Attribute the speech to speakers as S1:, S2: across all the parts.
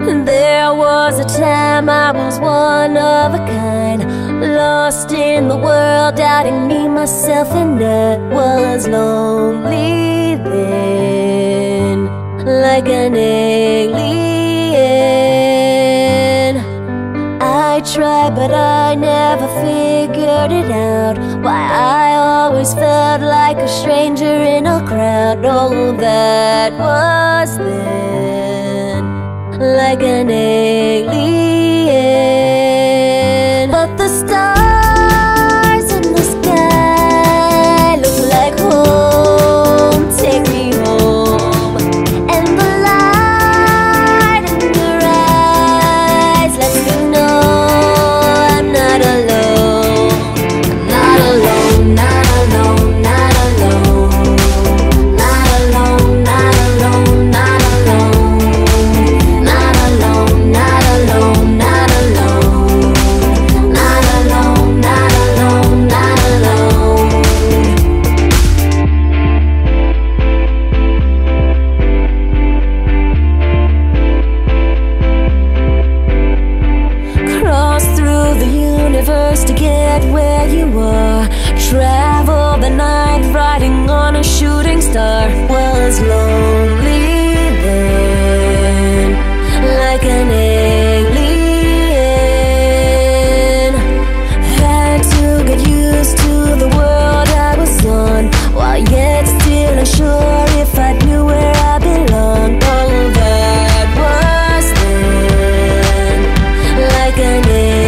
S1: There was a time I was one of a kind, lost in the world, doubting me, myself, and I was lonely then, like an alien. I tried, but I never figured it out, why I always felt like a stranger in a crowd. Oh, that was then, like an alien. But the stars in the sky look like home, take me home. And the light in your eyes lets me know I'm not alone. Not alone, not alone, not alone. Not alone, not alone, not alone. Not alone, not alone, not alone. Not alone, not alone, not alone. Cross through the universe to get where you are. Travel the night riding on a shooting star. Was lonely then, like an alien. Had to get used to the world I was on, while yet still unsure if I knew where I belonged. Oh, that was then, like an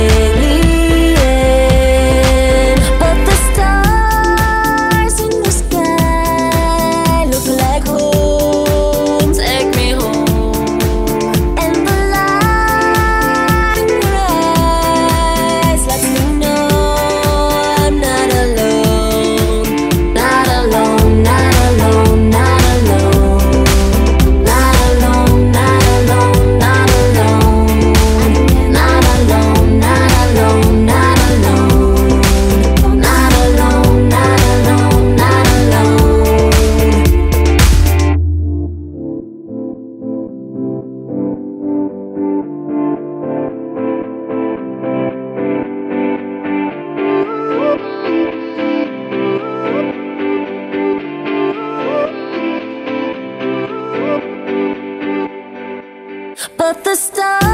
S1: alien. But the stars in the sky look like home, take me home. And the light in your eyes lets me know I'm not alone. Not alone, not alone, not alone. Not alone, not alone, not alone. Not alone, not alone, not alone. Not alone, not alone, not alone. But the stars